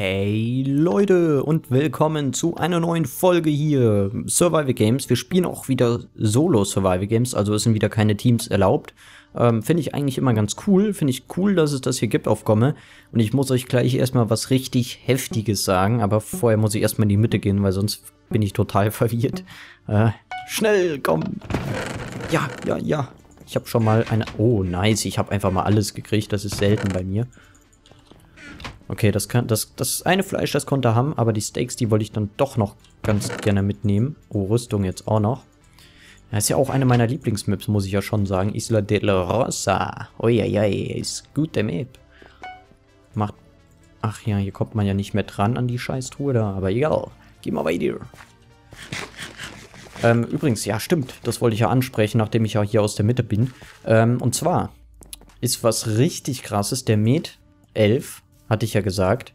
Hey Leute und willkommen zu einer neuen Folge hier, Survival Games. Wir spielen auch wieder Solo Survival Games, also es sind wieder keine Teams erlaubt. Finde ich eigentlich immer ganz cool, finde ich cool, dass es das hier gibt auf Gomme. Und ich muss euch gleich erstmal was richtig Heftiges sagen, aber vorher muss ich erstmal in die Mitte gehen, weil sonst bin ich total verwirrt. Schnell, komm! Ja. Ich habe schon mal eine... Oh, nice, ich habe einfach mal alles gekriegt, das ist selten bei mir. Okay, das eine Fleisch, das konnte er haben, aber die Steaks, die wollte ich dann doch noch ganz gerne mitnehmen. Oh, Rüstung jetzt auch noch. Das ist ja auch eine meiner Lieblingsmaps, muss ich ja schon sagen. Isla de la Rosa. Uiuiui, ist gut der Map. Macht... Ach ja, hier kommt man ja nicht mehr dran an die Scheißtruhe da, aber egal. Geh mal weiter. Übrigens, ja stimmt, das wollte ich ja ansprechen, nachdem ich ja hier aus der Mitte bin. Und zwar ist was richtig krasses, der Med 11... hatte ich ja gesagt.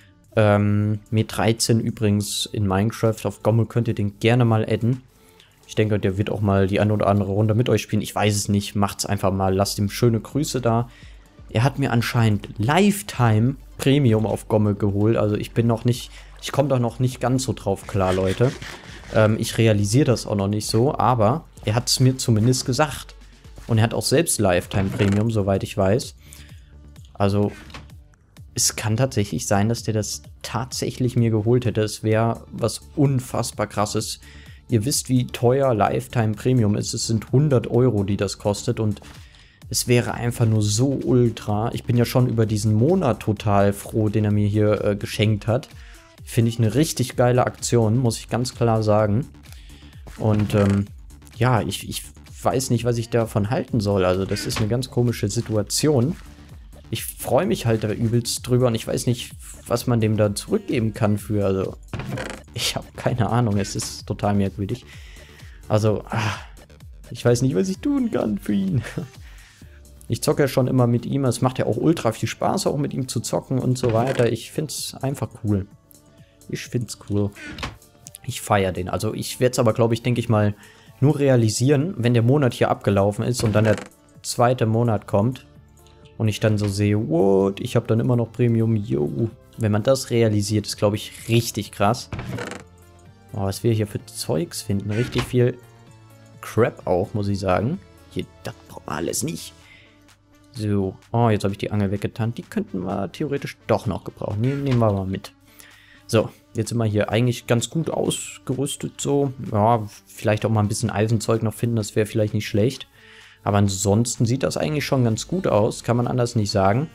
Med 13 übrigens in Minecraft. Auf Gomme könnt ihr den gerne mal adden. Ich denke, der wird auch mal die eine oder andere Runde mit euch spielen. Ich weiß es nicht. Macht's einfach mal. Lasst ihm schöne Grüße da. Er hat mir anscheinend Lifetime Premium auf Gomme geholt. Also ich bin noch nicht... Ich komme doch noch nicht ganz so drauf klar, Leute. Ich realisiere das auch noch nicht so. Aber er hat es mir zumindest gesagt. Und er hat auch selbst Lifetime Premium, soweit ich weiß. Also... Es kann tatsächlich sein, dass der das tatsächlich mir geholt hätte. Es wäre was unfassbar krasses. Ihr wisst, wie teuer Lifetime Premium ist. Es sind 100 Euro, die das kostet. Und es wäre einfach nur so ultra. Ich bin ja schon über diesen Monat total froh, den er mir hier geschenkt hat. Finde ich eine richtig geile Aktion, muss ich ganz klar sagen. Und ja, ich weiß nicht, was ich davon halten soll. Also das ist eine ganz komische Situation. Ich freue mich halt da übelst drüber und ich weiß nicht, was man dem da zurückgeben kann für, also, ich habe keine Ahnung, es ist total merkwürdig. Also, ich weiß nicht, was ich tun kann für ihn. Ich zocke ja schon immer mit ihm, es macht ja auch ultra viel Spaß, auch mit ihm zu zocken und so weiter. Ich find's einfach cool. Ich find's cool. Ich feiere den, also ich werde es aber, glaube ich, denke ich mal, nur realisieren, wenn der Monat hier abgelaufen ist und dann der zweite Monat kommt. Und ich dann so sehe, what, ich habe dann immer noch Premium, yo. Wenn man das realisiert, ist, glaube ich, richtig krass. Oh, was wir hier für Zeugs finden. Richtig viel Crap auch, muss ich sagen. Hier, das braucht man alles nicht. So, oh, jetzt habe ich die Angel weggetan. Die könnten wir theoretisch doch noch gebrauchen. Nehmen wir mal mit. So, jetzt sind wir hier eigentlich ganz gut ausgerüstet so. Ja, vielleicht auch mal ein bisschen Eisenzeug noch finden, das wäre vielleicht nicht schlecht. Aber ansonsten sieht das eigentlich schon ganz gut aus, kann man anders nicht sagen.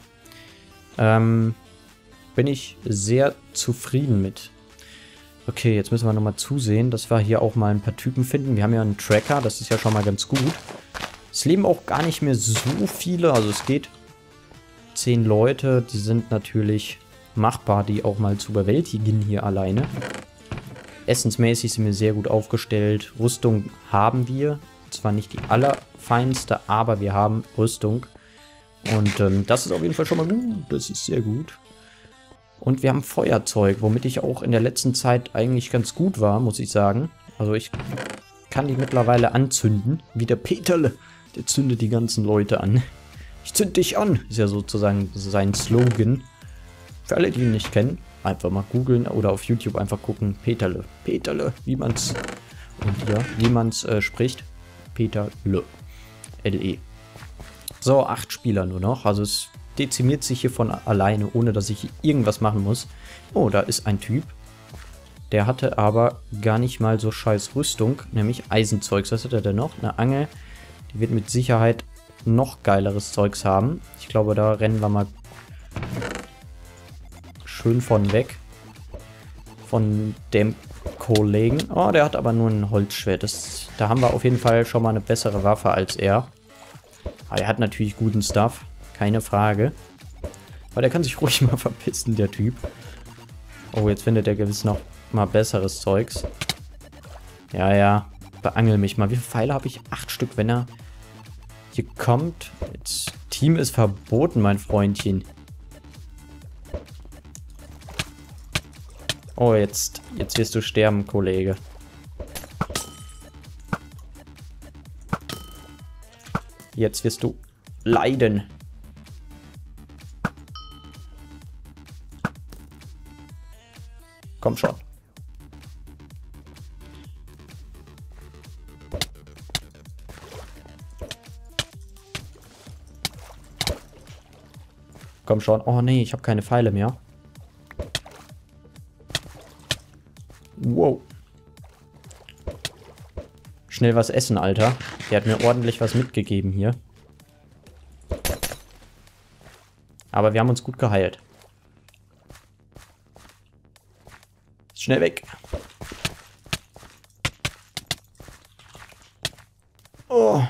Bin ich sehr zufrieden mit. Okay, jetzt müssen wir nochmal zusehen, dass wir hier auch mal ein paar Typen finden. Wir haben ja einen Tracker, das ist ja schon mal ganz gut. Es leben auch gar nicht mehr so viele, also es geht 10 Leute, die sind natürlich machbar, die auch mal zu überwältigen hier alleine. Essensmäßig sind wir sehr gut aufgestellt, Rüstung haben wir. Zwar nicht die allerfeinste, aber wir haben Rüstung. Und das ist auf jeden Fall schon mal gut. Das ist sehr gut. Und wir haben Feuerzeug, womit ich auch in der letzten Zeit eigentlich ganz gut war, muss ich sagen. Also ich kann die mittlerweile anzünden. Wie der Peterle. Der zündet die ganzen Leute an. Ich zünd dich an. Ist ja sozusagen sein Slogan. Für alle, die ihn nicht kennen, einfach mal googeln oder auf YouTube einfach gucken. Peterle. Peterle, wie man's... Und ja, wie man's spricht. Peterle. L-E. So, 8 Spieler nur noch. Also es dezimiert sich hier von alleine, ohne dass ich irgendwas machen muss. Oh, da ist ein Typ. Der hatte aber gar nicht mal so scheiß Rüstung, nämlich Eisenzeugs. Was hat er denn noch? Eine Angel. Die wird mit Sicherheit noch geileres Zeugs haben. Ich glaube, da rennen wir mal schön von weg. Von dem Kollegen. Oh, der hat aber nur ein Holzschwert. Da haben wir auf jeden Fall schon mal eine bessere Waffe als er. Aber er hat natürlich guten Stuff. Keine Frage. Aber der kann sich ruhig mal verpissen, der Typ. Oh, jetzt findet er gewiss noch mal besseres Zeugs. Ja. Beangel mich mal. Wie viele Pfeile habe ich? 8 Stück, wenn er hier kommt. Jetzt, Team ist verboten, mein Freundchen. Oh, jetzt wirst du sterben, Kollege. Jetzt wirst du leiden. Komm schon. Komm schon. Oh nee, ich habe keine Pfeile mehr. Wow. Schnell was essen, Alter. Der hat mir ordentlich was mitgegeben hier. Aber wir haben uns gut geheilt. Schnell weg. Oh.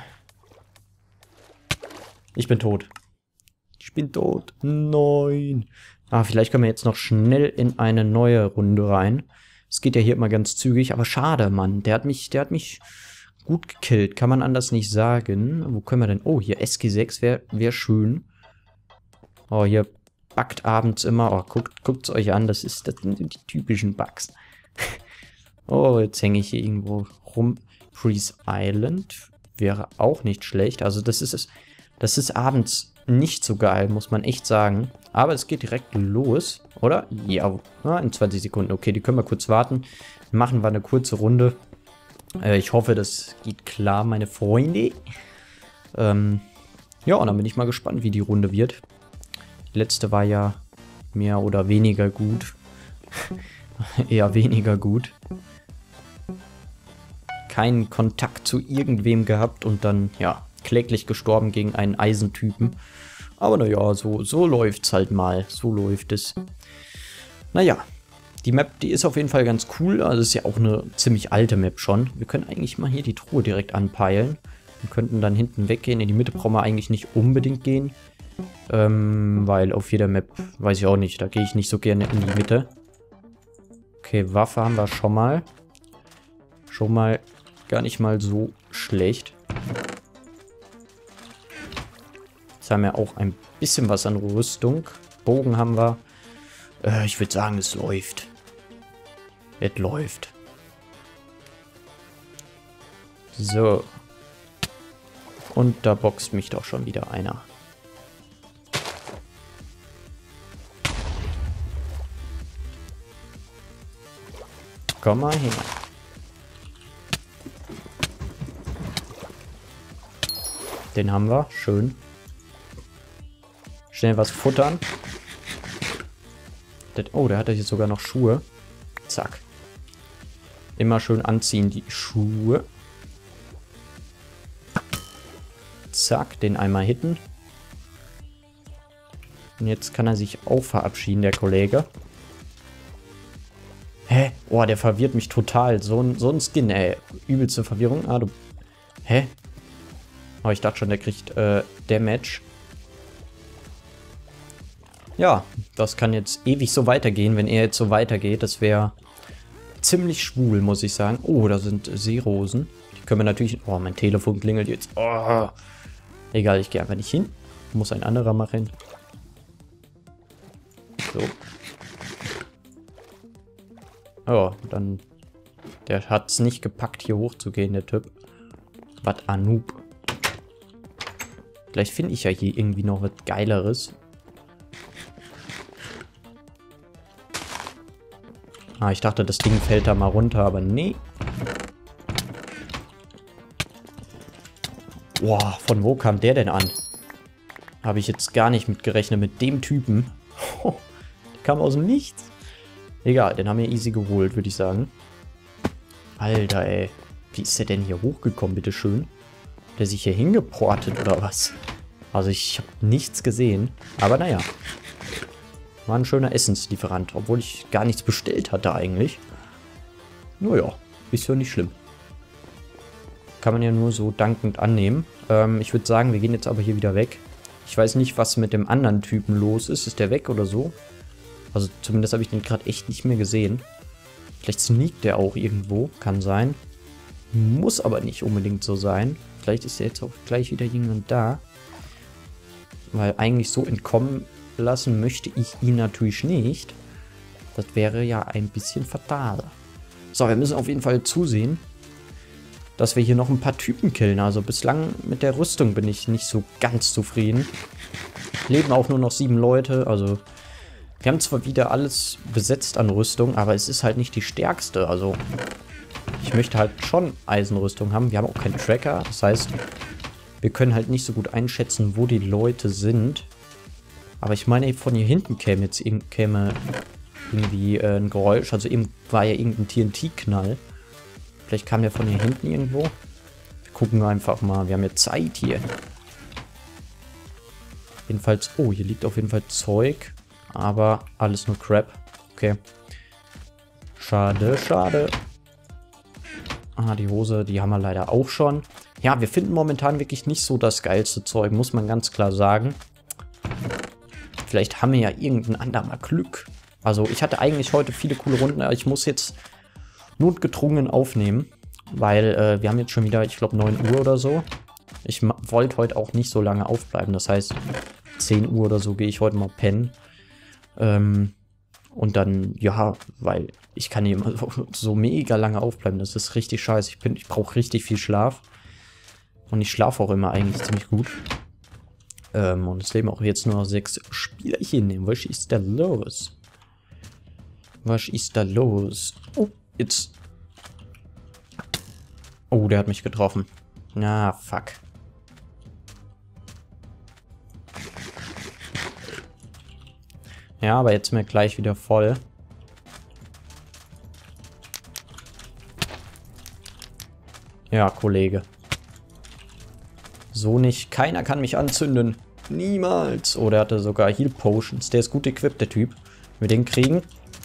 Ich bin tot. Ich bin tot. Nein. Ah, vielleicht können wir jetzt noch schnell in eine neue Runde rein. Es geht ja hier immer ganz zügig, aber schade, Mann. Der hat mich gut gekillt. Kann man anders nicht sagen. Wo können wir denn? Oh, hier SG6 wär schön. Oh, hier backt abends immer. Oh, guckt's euch an. Das sind die typischen Bugs. Oh, jetzt hänge ich hier irgendwo rum. Freeze Island wäre auch nicht schlecht. Also das ist abends nicht so geil, muss man echt sagen. Aber es geht direkt los, oder? Ja, in 20 Sekunden. Okay, die können wir kurz warten. Machen wir eine kurze Runde. Ich hoffe, das geht klar, meine Freunde. Ja, und dann bin ich mal gespannt, wie die Runde wird. Die letzte war ja mehr oder weniger gut. Eher weniger gut. Keinen Kontakt zu irgendwem gehabt und dann, ja, kläglich gestorben gegen einen Eisentypen. Aber naja, so läuft's halt mal. So läuft es. Naja, die Map, die ist auf jeden Fall ganz cool. Also ist ja auch eine ziemlich alte Map schon. Wir können eigentlich mal hier die Truhe direkt anpeilen. Wir könnten dann hinten weggehen. In die Mitte brauchen wir eigentlich nicht unbedingt gehen. Weil auf jeder Map, weiß ich auch nicht, da gehe ich nicht so gerne in die Mitte. Okay, Waffe haben wir schon mal. Schon mal gar nicht mal so schlecht. Jetzt haben wir auch ein bisschen was an Rüstung. Bogen haben wir. Ich würde sagen, es läuft. Es läuft. So. Und da boxt mich doch schon wieder einer. Komm mal her. Den haben wir. Schön. Schnell was futtern. Oh, der hat jetzt sogar noch Schuhe. Zack. Immer schön anziehen, die Schuhe. Zack, den einmal hitten. Und jetzt kann er sich auch verabschieden, der Kollege. Hä? Oh, der verwirrt mich total. So ein Skin, ey. Übelste Verwirrung. Ah, du... Hä? Oh, ich dachte schon, der kriegt Damage. Ja, das kann jetzt ewig so weitergehen, wenn er jetzt so weitergeht. Das wäre ziemlich schwul, muss ich sagen. Oh, da sind Seerosen. Die können wir natürlich... Oh, mein Telefon klingelt jetzt. Oh. Egal, ich gehe einfach nicht hin. Muss ein anderer machen. So. Oh, dann... Der hat es nicht gepackt, hier hochzugehen, der Typ. Was ein Noob. Vielleicht finde ich ja hier irgendwie noch was Geileres. Ah, ich dachte, das Ding fällt da mal runter, aber nee. Boah, von wo kam der denn an? Habe ich jetzt gar nicht mitgerechnet mit dem Typen. Der kam aus dem Nichts. Egal, den haben wir easy geholt, würde ich sagen. Alter, ey. Wie ist der denn hier hochgekommen, bitteschön? Hat der sich hier hingeportet oder was? Also ich habe nichts gesehen. Aber naja. War ein schöner Essenslieferant, obwohl ich gar nichts bestellt hatte eigentlich. Naja, ist ja nicht schlimm. Kann man ja nur so dankend annehmen. Ich würde sagen, wir gehen jetzt aber hier wieder weg. Ich weiß nicht, was mit dem anderen Typen los ist. Ist der weg oder so? Also zumindest habe ich den gerade echt nicht mehr gesehen. Vielleicht sneakt der auch irgendwo. Kann sein. Muss aber nicht unbedingt so sein. Vielleicht ist er jetzt auch gleich wieder jemand da. Weil eigentlich so entkommen lassen möchte ich ihn natürlich nicht. Das wäre ja ein bisschen fatal. So, wir müssen auf jeden Fall zusehen, dass wir hier noch ein paar Typen killen. Also bislang mit der Rüstung bin ich nicht so ganz zufrieden. Leben auch nur noch 7 Leute, also Wir haben zwar wieder alles besetzt an Rüstung, aber es ist halt nicht die stärkste. Also, ich möchte halt schon Eisenrüstung haben. Wir haben auch keinen Tracker. Das heißt, wir können halt nicht so gut einschätzen, wo die Leute sind. Aber ich meine, von hier hinten käme jetzt irgendwie ein Geräusch. Also eben war ja irgendein TNT-Knall. Vielleicht kam der von hier hinten irgendwo. Wir gucken einfach mal. Wir haben ja Zeit hier. Jedenfalls, oh, hier liegt auf jeden Fall Zeug. Aber alles nur Crap. Okay. Schade, schade. Ah, die Hose, die haben wir leider auch schon. Ja, wir finden momentan wirklich nicht so das geilste Zeug, muss man ganz klar sagen. Vielleicht haben wir ja irgendein andermal Glück. Also ich hatte eigentlich heute viele coole Runden, aber ich muss jetzt notgedrungen aufnehmen. Weil wir haben jetzt schon wieder, ich glaube 9 Uhr oder so. Ich wollte heute auch nicht so lange aufbleiben. Das heißt, 10 Uhr oder so gehe ich heute mal pennen. Und dann, ja, weil ich kann hier immer so mega lange aufbleiben. Das ist richtig scheiße. Ich brauche richtig viel Schlaf. Und ich schlafe auch immer eigentlich ziemlich gut. Und es leben auch jetzt nur noch 6 Spielerchen. Was ist da los? Was ist da los? Oh, jetzt. Oh, der hat mich getroffen. Na, fuck. Ja, aber jetzt sind wir gleich wieder voll. Ja, Kollege. So nicht. Keiner kann mich anzünden. Niemals. Oh, der hatte sogar Heal Potions. Der ist gut equipped, der Typ. Wenn wir den kriegen.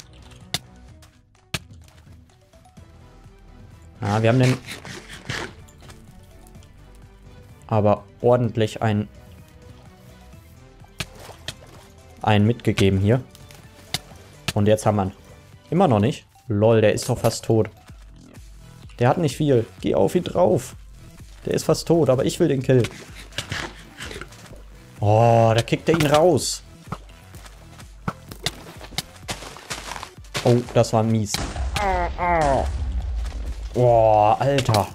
Ja, wir haben den aber ordentlich einen mitgegeben hier. Und jetzt haben wir ihn. Immer noch nicht. Lol, der ist doch fast tot. Der hat nicht viel. Geh auf ihn drauf. Der ist fast tot, aber ich will den killen. Oh, da kickt er ihn raus. Oh, das war mies. Oh, Alter.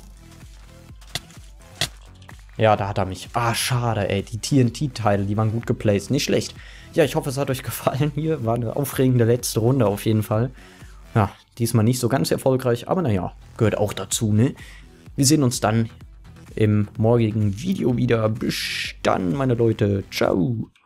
Ja, da hat er mich. Ah, schade, ey. Die TNT-Teile, die waren gut geplaced. Nicht schlecht. Ja, ich hoffe, es hat euch gefallen hier. War eine aufregende letzte Runde auf jeden Fall. Ja, diesmal nicht so ganz erfolgreich, aber naja, gehört auch dazu, ne? Wir sehen uns dann im morgigen Video wieder. Bis dann, meine Leute. Ciao.